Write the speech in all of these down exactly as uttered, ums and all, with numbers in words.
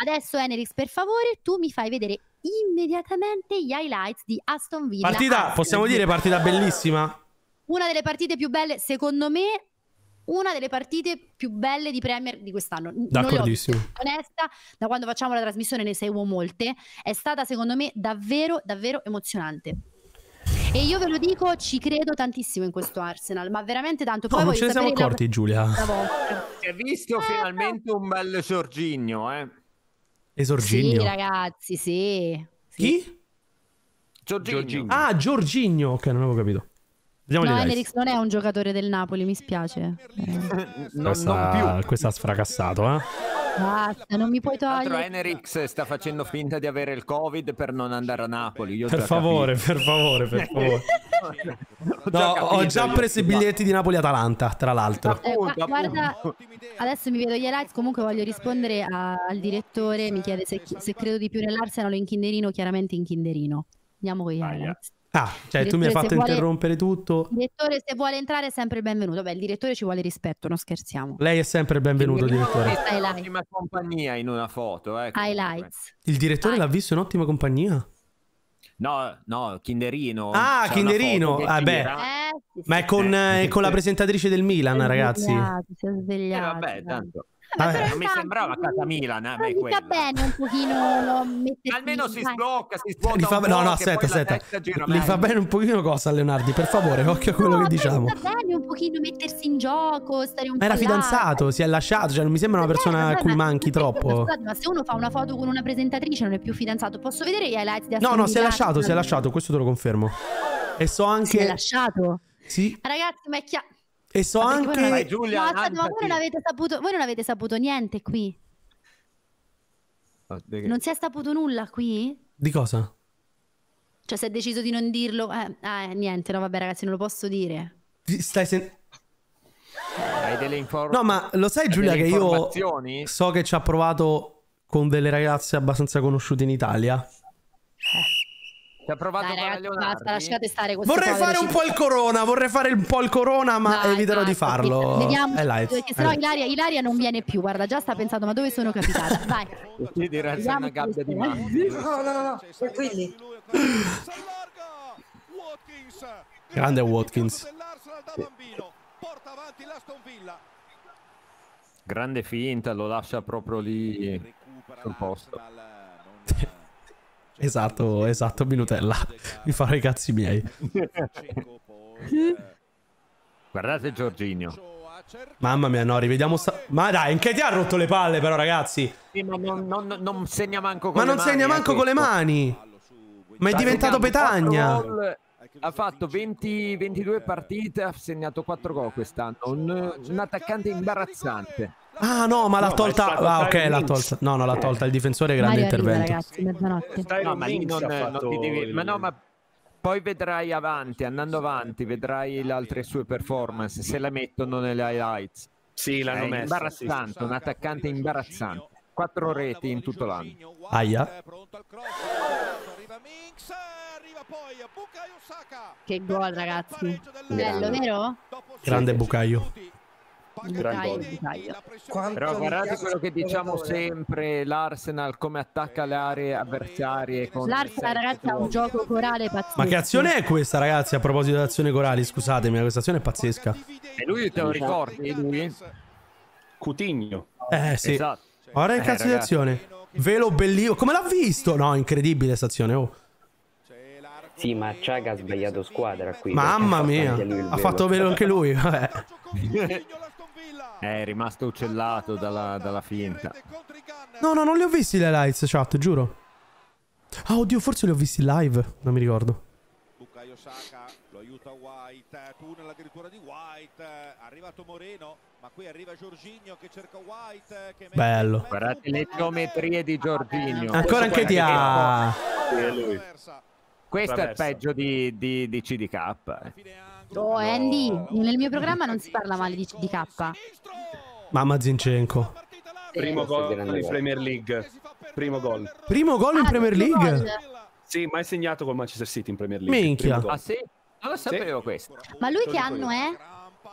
adesso Enerix, per favore, tu mi fai vedere immediatamente gli highlights di Aston Villa. Partita, Arsenal. possiamo dire partita bellissima? Una delle partite più belle, secondo me, una delle partite più belle di Premier di quest'anno. D'accordissimo. Onesta, da quando facciamo la trasmissione ne seguo molte, è stata secondo me davvero, davvero emozionante. E io ve lo dico, ci credo tantissimo in questo Arsenal, ma veramente tanto. Poi no, non ce ne siamo accorti, la... Giulia. Si è visto eh, finalmente un bel Jorginho, eh? Esorginio. Sì, ragazzi, sì. sì. Chi? Jorginho. Ah, Jorginho. Ok, non avevo capito. Vediamo No, gli Enerix non è un giocatore del Napoli, mi spiace. Eh. non, questa, non più. questa ha sfracassato, eh? Basta, non mi puoi Tra l'altro togliere. Enerix sta facendo finta di avere il Covid per non andare a Napoli. Io ho Per già favore, capito. per favore, per favore. Ho No, già ho capito già io. preso i biglietti di Napoli-Atalanta, tra l'altro. Eh, gu- Appunto, guarda, appunto. adesso mi vedo gli highlights. Comunque voglio rispondere a- al direttore. Mi chiede se, se credo di più nell'Arsenal o in Kinderino. Chiaramente in Kinderino. Andiamo con gli highlights. Ah, cioè tu mi hai Direttore, fatto se vuole- interrompere tutto. Direttore, se vuole entrare è sempre il benvenuto. Beh, il direttore ci vuole rispetto, non scherziamo. Lei è sempre il benvenuto, direttore. È Highlights. un'ottima compagnia in una foto, eh. Highlights. Il direttore l'ha visto in ottima compagnia? No, no, Kinderino. Ah, c'è Kinderino. una foto che Ah, beh. gira. Eh, sì, Ma sì. è con, eh, è con la presentatrice del Milan, Si è ragazzi. svegliato, si è Eh, svegliato. vabbè, tanto. Vabbè, Vabbè. però Non mi intanto- sembrava casa Milan, eh, a me Gli sta quella. bene un pochino mettersi- Almeno si dai. sblocca, si svuota Gli fa... un po', No, no, che aspetta, poi la aspetta. testa gira Gli fa meglio. bene un pochino cosa a Leonardi, per favore, occhio a quello No, che però diciamo. sta bene un pochino mettersi in gioco, stare un Ma era po' là. fidanzato, si è lasciato, cioè non mi sembra una Vabbè, persona a vabbè, cui ma- manchi ma- troppo. Scusate, ma se uno fa una foto con una presentatrice non è più fidanzato. Posso vedere gli highlights di No, Aston no, si è Villa? lasciato, si è lasciato, questo te lo confermo. E so Si è anche... lasciato? Sì, Ragazzi, ma è chiaro. e so Ma perché voi non anche... Vai, Giulia, No, aspetta, ma voi alzati. non avete saputo, voi non avete saputo niente qui? Non si è saputo nulla qui? Di cosa? Cioè, si è deciso di non dirlo? Eh, ah, niente, no, vabbè, ragazzi, non lo posso dire. Ti- Stai sen... Hai delle informazioni? No, ma lo sai Giulia che io informazioni? so che ci ha provato con delle ragazze abbastanza conosciute in Italia. Ti ha provato Dai, con ragazzi, Leonardi? basta, lasciate stare queste Vorrei povere fare un cifre. po' il corona, vorrei fare un po' il corona, ma Dai, eviterò di basta, farlo. Vediamo, È light. perché sennò È light. Ilaria, Ilaria non viene più. Guarda, già sta pensando, ma dove sono capitata? Vai. Ti direi sei una gabbia di matti. No, no, no, tranquilli. Grande Watkins. Grande finta, lo lascia proprio lì sul posto. Esatto, esatto, Minutella. Mi farò i cazzi miei. Guardate Jorginho. Mamma mia, no, rivediamo sta... Ma dai, in che ti ha rotto le palle però, ragazzi? Sì, ma non, non- non segna manco con Ma le non mani, segna eh, manco con le questo. mani. Ma è Sta diventato segnando quattro Petagna. gol, ha fatto venti, ventidue partite, ha segnato quattro gol quest'anno. Un, un attaccante imbarazzante. Ah no, ma l'ha tolta... Ah ok, l'ha tolta. No, no, l'ha tolta il difensore, grande Mario arriva, intervento. ragazzi, mezzanotte. No, ma lì non, ha non fatto ti devi... il- Ma no, ma poi vedrai avanti, andando avanti, vedrai le altre sue performance, se la mettono nelle highlights. Sì, l'hanno È messa. imbarazzante, un attaccante imbarazzante. Quattro reti in tutto l'anno. Aia. Che gol, ragazzi. Bello, vero? Grande Bucaio. Bucaio, Bucaio. Quanto Però mi guardate piace quello che questo diciamo giocatore. sempre, l'Arsenal come attacca le aree avversarie. con L'Arsenal, sette ragazzi, ha un gol. gioco corale pazzesco. Ma che azione è questa, ragazzi? A proposito di azioni corali, scusatemi, questa azione è pazzesca. E lui te lo ricordi? Lui? Coutinho. Eh sì. Esatto. Guarda che Eh, cazzo di ragazzi. azione. Velo bellissimo. Come l'ha visto? No, incredibile sta azione. Oh. Sì, ma Ciaga ha sbagliato squadra qui. Mamma perché mia. anche lui il Ha velo. fatto velo anche lui. Vabbè. È rimasto uccellato dalla, dalla finta. No, no, non li ho visti le highlights, chat, giuro. Ah, oddio, forse li ho visti live. Non mi ricordo. Bukayo Saka lo aiuta White, tunnel addirittura di White, è arrivato Moreno, ma qui arriva Jorginho che cerca White, che mette Bello. in mezzo Guardate un le pallone. geometrie di Jorginho. Ancora anche ti ha... Sì, è lui. Questo è il Traversa. peggio di, di, di C D K. eh. Oh, Andy, nel mio programma non si parla male di C D K. Mamma Zinchenko. Primo Questo è gol grande in gol. Premier League. Primo gol. Primo gol in Ah, Premier tutto League. gol. Sì, mai segnato col Manchester City in Premier League. Minchia. Primo gol. Ah sì? Non lo sapevo questo. Ma lui che anno è?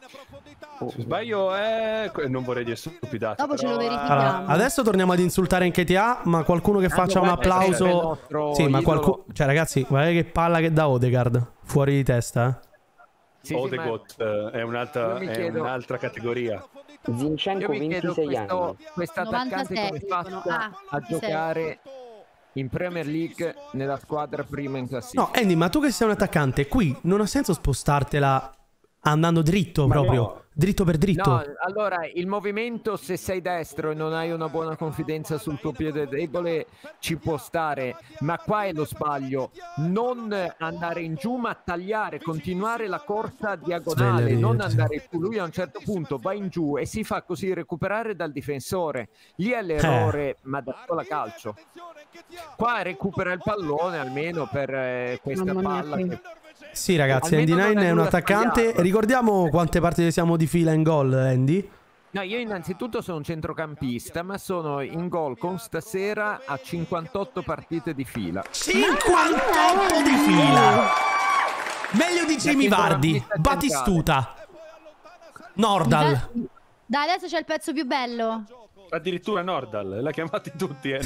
Se sbaglio è... non vorrei dire stupidate. Dopo ce però- lo verifichiamo. Allora, adesso torniamo ad insultare N K T A, ma qualcuno che faccia un guarda, applauso. questo è il nostro Sì, ma idolo. qualcuno. Cioè, ragazzi, guardate che palla che dà Odegaard. Fuori di testa, eh. Sì, sì, Odegaard eh, è un'altra, Io mi è chiedo- un'altra categoria. Io Zinchenko mi chiedo ventisei questo, anni. questo attaccante novantasei come dicono. faccia Ah, a ventisei. giocare in Premier League nella squadra prima in classifica. No, Andy, ma tu che sei un attaccante, qui non ha senso spostartela andando dritto Ma proprio. no. Dritto per dritto. No, allora il movimento, se sei destro e non hai una buona confidenza sul tuo piede debole, ci può stare, ma qua è lo sbaglio: non andare in giù ma tagliare, continuare la corsa diagonale, Svegliati, non sì. andare giù. Lui a un certo punto va in giù e si fa così recuperare dal difensore. Lì è l'errore, ma da sola calcio. Qua recupera il pallone almeno per eh, questa Mamma mia, palla qui. che... Sì, ragazzi, Almeno Andy non Nine è è un nulla attaccante. sbagliato. Ricordiamo quante partite siamo di fila in gol, Andy. No, io innanzitutto sono un centrocampista, ma sono in gol con stasera a cinquantotto partite di fila. cinquantotto di fila. Meglio di Jamie Vardy, centrocampista Batistuta, Nordal. Dai, adesso c'è il pezzo più bello. Addirittura Nordal, l'ha chiamati tutti. Eh.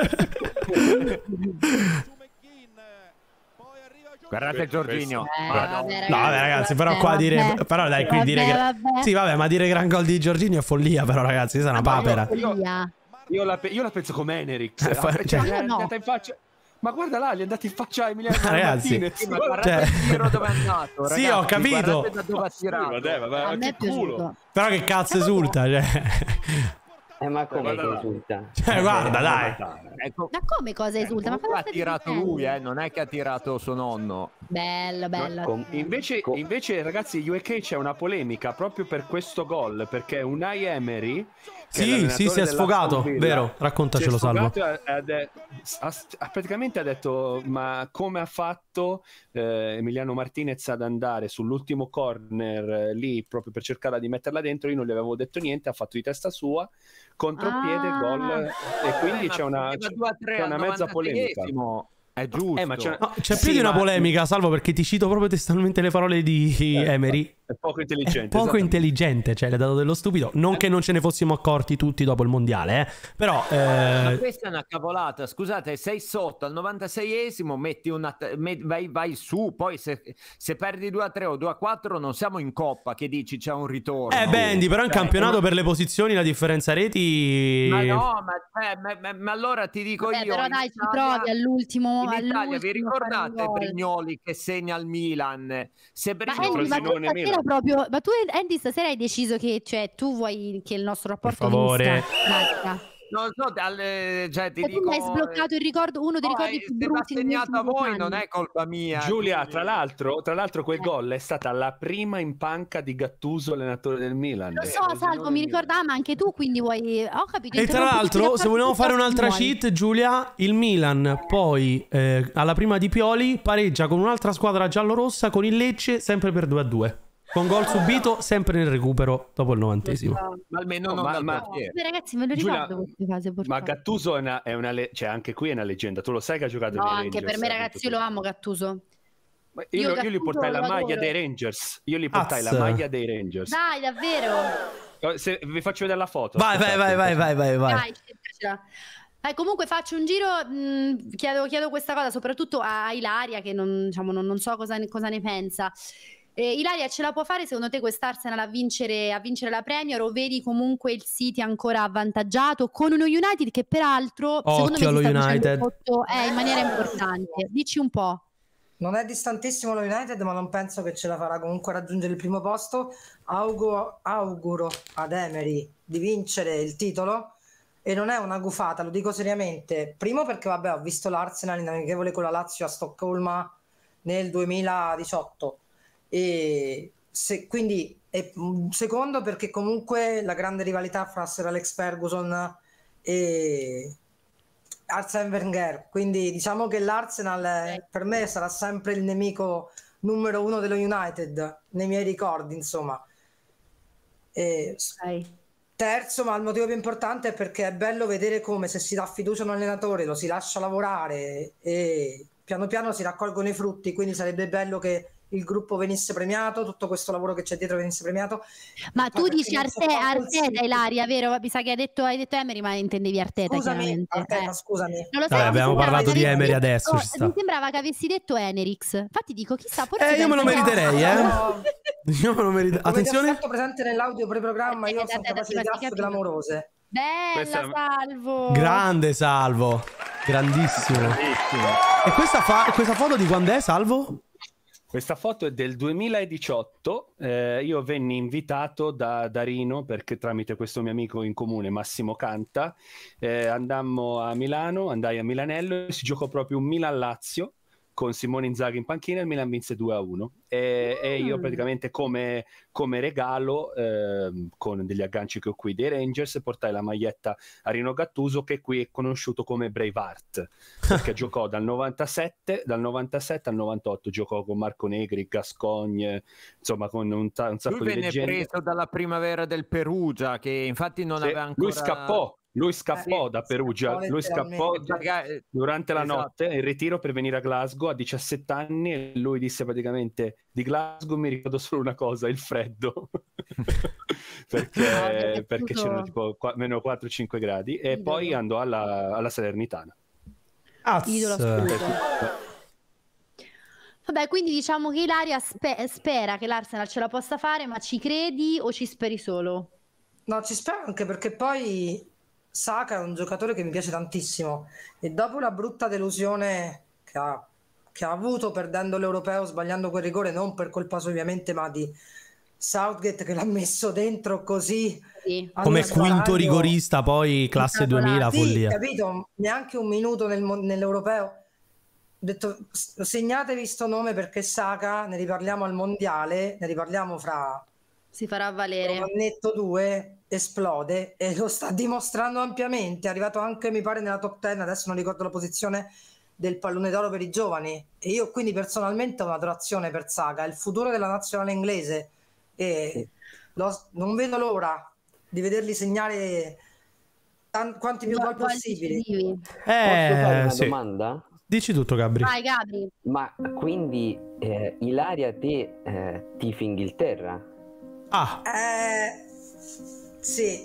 Guardate Giorginio. Eh, Madonna. vabbè, No, vabbè, ragazzi, però qua vabbè. dire. Però dai, qui Vabbè, dire che. vabbè. Sì, vabbè, ma dire gran gol di Giorginio è follia, però, ragazzi, questa è una papera. io- Via. Io la, pe- io la penso come Enerix. Eh, fa- Cioè, cioè- gli è Io no. andata in faccia. Ma guarda là, gli è andato in faccia a Emiliano Ragazzi. Martinez. Sì, ma guardate Cioè- il tiro dove è andato. Sì, ragazzi, ho capito. Guardate da dove ha Sì, tirato. vabbè, vabbè, A me è che culo. piaciuto. Però che cazzo esulta, cioè. Eh, ma come Guarda che là. risulta? Cioè, guarda, dai. Ecco, Ma come cosa esulta? Ma comunque cosa ha stai tirato dicendo? lui, eh, non è che ha tirato suo nonno. Bello, bello. Com- Invece, Co- invece, ragazzi, U K c'è una polemica proprio per questo gol, perché Unai Emery, che è Sì, l'allenatore sì, si è dell'Aston sfogato, Villa, vero? Raccontacelo, si è Salvo. sfogato e ha, ha de- ha- ha- praticamente ha detto: ma come ha fatto eh, Emiliano Martinez ad andare sull'ultimo corner eh, lì proprio per cercare di metterla dentro? Io non gli avevo detto niente, ha fatto di testa sua, contropiede, Ah. gol, e quindi Eh, c'è ma una, faceva c'è due a tre c'è una al mezza polemica. novantaseiesimo. È giusto. Eh, ma c'è una- No, c'è Sì, più di una ma- polemica, Salvo, perché ti cito proprio testualmente le parole di Emery. È poco È intelligente. poco esatto. intelligente, cioè le ha dato dello stupido. Non che non ce ne fossimo accorti tutti dopo il mondiale, eh. Però Ma eh, questa è una cavolata, scusate, sei sotto al novantaseiesimo, metti una, met- vai, vai su, poi se, se perdi due a tre o due a quattro non siamo in coppa che dici c'è un ritorno. eh beh, Andy, però in Cioè, campionato ma- per le posizioni la differenza reti. Ma no, ma, eh, ma- ma- ma allora ti dico Vabbè, io. però in dai, ci Italia- provi all'ultimo. In Italia vi all'ultimo ricordate fare un gol. Brignoli che segna al Milan? Se Ma Brignoli Andy, ma tu Frosinone, stasera Milan. proprio, ma tu Andy stasera hai deciso che, cioè, tu vuoi che il nostro rapporto favore. finisca? Pratica. non so, dalle- cioè, ti Cioè, tu dico, mi hai sbloccato il ricordo, uno dei no, ricordi eh, più se l'ha brutti negli segnato a ultimi voi anni. non è colpa mia. Giulia, quindi- tra l'altro, tra l'altro quel Eh. gol è stata la prima in panca di Gattuso, allenatore del Milan. Lo so, Salvo, mi ricordava, ma anche tu, quindi vuoi... Ho capito. E tra interrompi tutti l'altro, i se rapporti vogliamo fare piuttosto un'altra muori. cheat, Giulia, il Milan poi eh, alla prima di Pioli pareggia con un'altra squadra giallorossa con il Lecce sempre per due a due. Con gol subito sempre nel recupero dopo il novantesimo. Ma almeno No, non ma- dal ma- portiere. Beh, ragazzi, me lo Giulia, ricordo queste cose, Ma purtroppo. Gattuso è una, è una le- cioè anche qui è una leggenda. Tu lo sai che ha giocato No, nei anche Rangers, per me, eh, ragazzi, io lo amo Gattuso. Ma Io Io, io, gli Gattuso portai la lo maglia adoro. dei Rangers. Io gli portai Az. la maglia dei Rangers. Dai, davvero? Oh, se- vi faccio vedere la foto. Vai, vai, aspettate. vai, vai, vai, vai, vai. Dai, cercacela. Eh, comunque faccio un giro, mh, chiedo, chiedo questa cosa soprattutto a Ilaria che non, diciamo, non, non so cosa ne, cosa ne pensa. Eh, Ilaria, ce la può fare secondo te quest'Arsenal a vincere, a vincere la Premier o vedi comunque il City ancora avvantaggiato con uno United che peraltro secondo Occhio me si sta allo facendo United. sotto eh, in maniera importante? Dici un po'. Non è distantissimo lo United, ma non penso che ce la farà comunque a raggiungere il primo posto. Augo- auguro ad Emery di vincere il titolo e non è una gufata, lo dico seriamente. Primo perché vabbè, ho visto l'Arsenal in amichevole con la Lazio a Stoccolma nel duemiladiciotto e se, quindi e, mh, secondo perché comunque la grande rivalità fra Sir Alex Ferguson e Arsene Wenger, quindi diciamo che l'Arsenal eh, per me sarà sempre il nemico numero uno dello United nei miei ricordi, insomma. E Ok. terzo, ma il motivo più importante è perché è bello vedere come se si dà fiducia a un allenatore, lo si lascia lavorare e piano piano si raccolgono i frutti, quindi sarebbe bello che il gruppo venisse premiato, tutto questo lavoro che c'è dietro venisse premiato. Ma tu Perché dici non so Arte, quanto Arteta, sì. Ilaria, vero? Mi sa che hai detto, hai detto Emery, ma intendevi Arteta, Scusami, chiaramente. Arteta, Eh. scusami. Non lo so, Vabbè, mi abbiamo sembrava parlato che di avessi Emery detto- adesso, ci sta. Mi sembrava che avessi detto Enerix. Infatti dico, chissà, forse... Eh, io me lo penso- meriterei, eh. No. Io me lo meriterei. Come ti ho Attenzione. fatto presente nell'audio pre-programma, io Aspetta, sono aspetta, capace di aspetta, graffe capito. clamorose. Bella, Questa è- Salvo. Grande Salvo. Grandissimo. Bellissimo. E questa, fa- questa foto di quando è, Salvo? Questa foto è del duemiladiciotto, eh, io venni invitato da, da Rino perché tramite questo mio amico in comune Massimo Canta eh, andammo a Milano, andai a Milanello e si giocò proprio un Milan-Lazio con Simone Inzaghi in panchina e il Milan vinse due a uno e, e io Mm. praticamente come, come regalo ehm, con degli agganci che ho qui dei Rangers portai la maglietta a Rino Gattuso che qui è conosciuto come Braveheart perché giocò dal novantasette, dal novantasette al novantotto giocò con Marco Negri, Gascogne, insomma con un, ta- un sacco Lui di venne leggende. preso dalla primavera del Perugia, che infatti non Sì, aveva ancora... lui scappò lui scappò Eh, da Perugia, scappò lui scappò letteralmente. durante la Esatto. notte in ritiro per venire a Glasgow a diciassette anni e lui disse praticamente di Glasgow mi ricordo solo una cosa, il freddo perché, vabbè, perché tutto- c'erano tipo qua- meno quattro cinque gradi e Idolo. poi andò alla, alla Salernitana. Az. Idolo assoluto. Vabbè, quindi diciamo che Ilaria spe- spera che l'Arsenal ce la possa fare, ma ci credi o ci speri solo? No, ci spero anche perché poi Saka è un giocatore che mi piace tantissimo e dopo la brutta delusione che ha, che ha avuto perdendo l'Europeo, sbagliando quel rigore, non per colpa sua ovviamente, ma di Southgate che l'ha messo dentro così Sì. Come allo quinto stadio. rigorista, poi classe duemila, Sì, follia. capito? Neanche un minuto nel mo- nell'Europeo. Ho detto, s- segnatevi sto nome perché Saka, ne riparliamo al mondiale, ne riparliamo fra Si farà un valere. annetto due, esplode e lo sta dimostrando ampiamente. È arrivato anche, mi pare, nella top dieci, adesso non ricordo la posizione del pallone d'oro per i giovani. E io quindi personalmente ho un'adorazione per Saka, è il futuro della nazionale inglese e lo- non vedo l'ora di vederli segnare tan- quanti più gol Gol possibili. decisivi. Posso fare Eh, una sì. domanda? Dici tutto, Gabri. Vai, Gabri. Ma quindi eh, Ilaria, te eh, tifi Inghilterra? Ah, Eh, sì,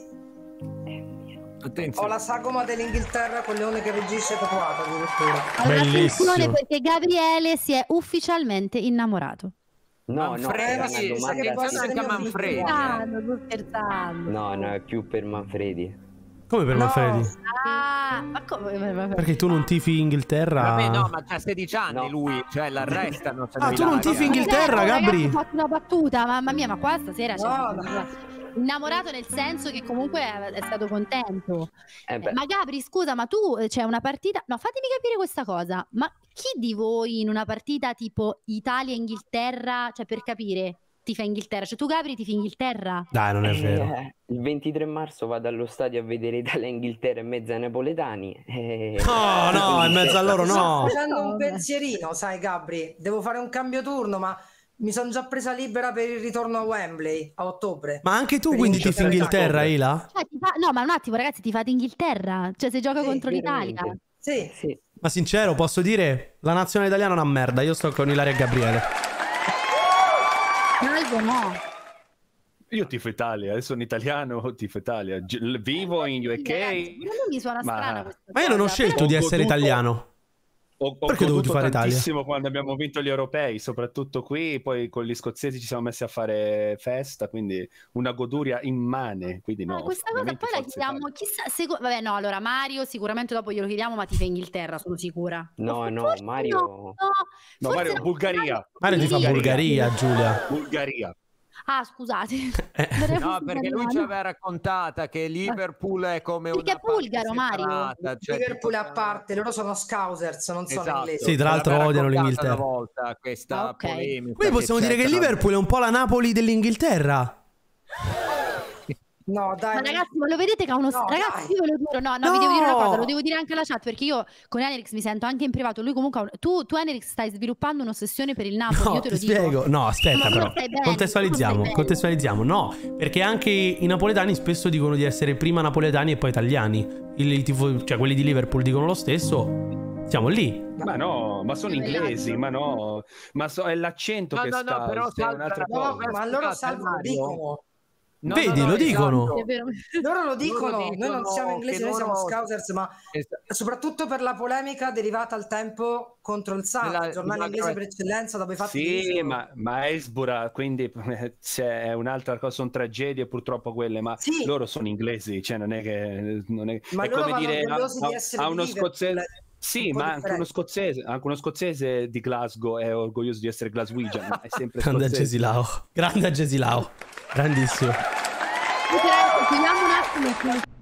ho Attenzione. la sagoma dell'Inghilterra con Leone che reggisce tatuata addirittura. Allora, Bellissimo. attenzione perché Gabriele si è ufficialmente innamorato. No, Manfredi, no, era sì, una sa che domanda passa seria. anche a Manfredi. Scherzando, sto scherzando. No, no, è più per Manfredi. come per No. Manfredi? Ah, ma come? Perché tu non tifi Inghilterra? Vabbè, no, ma c'ha sedici anni No. lui, cioè l'arrestano. se Ah, lui tu non larga. tifi Inghilterra, Ragazzi, Gabri? Ho fatto una battuta, mamma mia, ma qua stasera c'è No, no. innamorato nel senso che comunque è, è stato contento. Eh beh, Ma Gabri, scusa, ma tu eh, c'è una partita? No, fatemi capire questa cosa. Ma chi di voi in una partita tipo Italia-Inghilterra, cioè per capire, tifa Inghilterra? Cioè tu Gabri tifi Inghilterra? Dai, non è vero. eh, il ventitré marzo vado allo stadio a vedere Italia e Inghilterra in mezzo ai napoletani. eh, No, no, in mezzo a loro Sto no. facendo un Vabbè. pensierino, sai Gabri, devo fare un cambio turno, ma mi sono già presa libera per il ritorno a Wembley a ottobre. Ma anche tu Per quindi Inghilterra. tifi Inghilterra, Ila? Cioè, ti fa- No, ma un attimo ragazzi, ti fate Inghilterra? Cioè se gioca Sì, contro l'Italia? veramente. Sì, Sì. Ma sincero, posso dire, la nazionale italiana è una merda. Io sto con Ilaria e Gabriele. Salvo no. Io tifo Italia, adesso sono italiano, tifo Italia. Gi- Vivo in U K. Ragazzi, a me mi suona ma- strana questa Ma io non ho cosa, scelto però- di Ho essere goduto- italiano. Ho, ho Perché ho dovuto goduto fare Italia? tantissimo quando abbiamo vinto gli europei, soprattutto qui, poi con gli scozzesi ci siamo messi a fare festa, quindi una goduria immane. Quindi Ma no, questa cosa ovviamente poi la Forza chiediamo, Italia. chissà, seco- vabbè no, allora Mario sicuramente dopo glielo chiediamo, ma ti fa Inghilterra, sono sicura. No, Ma no, forse Mario- no, no, No, forse Mario, no, Bulgaria. Mario ti fa Bulgaria, Giulia. Bulgaria. Ah, scusate. Eh. No, perché lui ci aveva raccontata che Liverpool è come Perché una è bulgaro, parte Mario. separata, cioè, Liverpool è tipo- a parte, loro sono scousers, non sono Esatto. inglesi. Sì, tra l'altro L'aveva odiano raccontata l'Inghilterra. una volta questa Ah, ok. polemica. Quindi possiamo che dire che c'è il tra- Liverpool è un po' la Napoli dell'Inghilterra. No, dai. Ma ragazzi, ma lo vedete che ha uno... No, ragazzi, dai. io ve lo giuro, no, no, No! vi devo dire una cosa, lo devo dire anche alla chat, perché io con Enerix mi sento anche in privato, lui comunque... ha un- Tu, tu Enerix, stai sviluppando un'ossessione per il Napoli, No, io te ti lo dico. spiego. No, aspetta Ma tu però. non stai bene, tu non Contestualizziamo, stai bene. contestualizziamo. No, perché anche i napoletani spesso dicono di essere prima napoletani e poi italiani. Il, il tifo- cioè quelli di Liverpool dicono lo stesso. Siamo lì. Ma no, ma sono inglesi, ma no, ma so, è l'accento No, che no, sta, no, però è un'altra No, cosa. ma loro Scusate, salvo lo Mario. dicono. No, Vedi, no, no, lo dicono. esatto. È vero. Loro lo dicono, Loro noi non dicono siamo inglesi, che noi siamo loro- scousers, ma Esatto. soprattutto per la polemica derivata al tempo contro il Sun, Nella- il giornale nella- inglese per eccellenza dopo i fatti di Sì, Lisbon. ma, ma Hillsborough, quindi c'è è un'altra cosa, sono tragedie purtroppo quelle, ma Sì. loro sono inglesi, cioè non è che... Non è, Ma è loro come vanno dire a, orgogliosi di a- essere a di uno Liverpool, scozzese... è Sì, un po' ma anche uno differente. scozzese, anche uno scozzese di Glasgow è orgoglioso di essere Glaswegian, ma è sempre Grande scozzese. Gesilao. Grande Gesilao. Grandissimo. Chiudiamo un attimo.